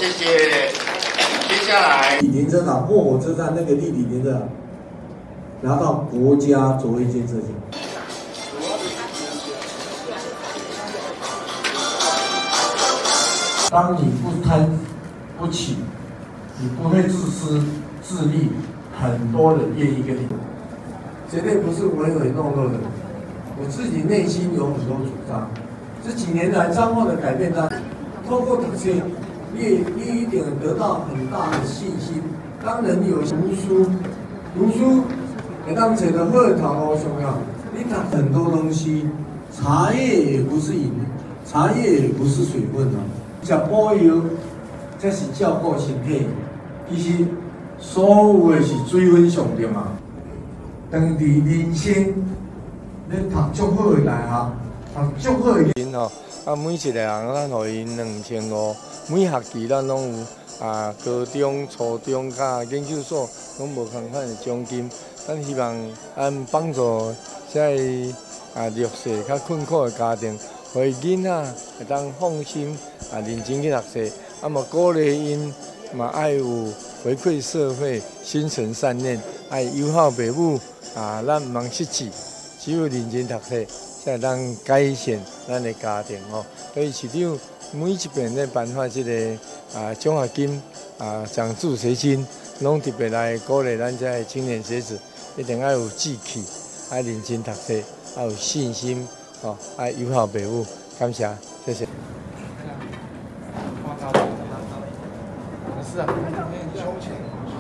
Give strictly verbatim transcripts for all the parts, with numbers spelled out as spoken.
谢谢。接下来， 李连车长过火车站那个立体连车长拿到国家卓越建设奖。当你不贪不起，你不会自私自利，很多人愿意跟你。绝对不是唯唯诺诺的，我自己内心有很多主张。这几年来彰化的改变，它透过这些，越越一点得到很大的信心。当人有读书，读书，会当找到好头好重要。你读很多东西，茶叶也不是饮，茶叶也不是水分哦。食补药，这是照顾身体。其实所有的是水分上重要。当伫人生，你读足好的大学，读足好的。 因吼，啊，每一个人咱互因两千五，每学期咱拢有啊，高中、初中甲研究所拢无同款的奖金。咱希望按帮助在啊弱势较困苦的家庭，互伊囡仔会当放心啊认真去读册，啊嘛鼓励因嘛爱有回馈社会、心存善念，爱友好父母。啊，咱唔通失志，只有认真读册，才会当改善咱的家庭哦。所以市长每一遍咧颁发这个啊奖学金啊奖助学金，拢特别来鼓励咱这青年学子，一定要有志气，爱认真读册，要有信心哦，爱友好父母。感谢，谢谢。 是啊，胸前，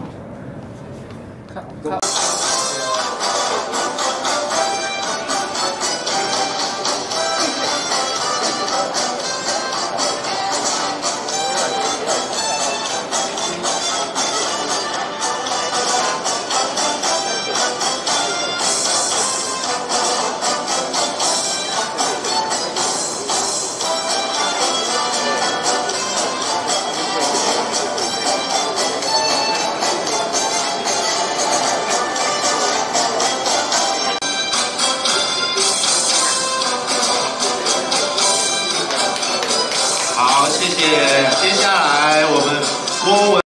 看看。 好，谢谢。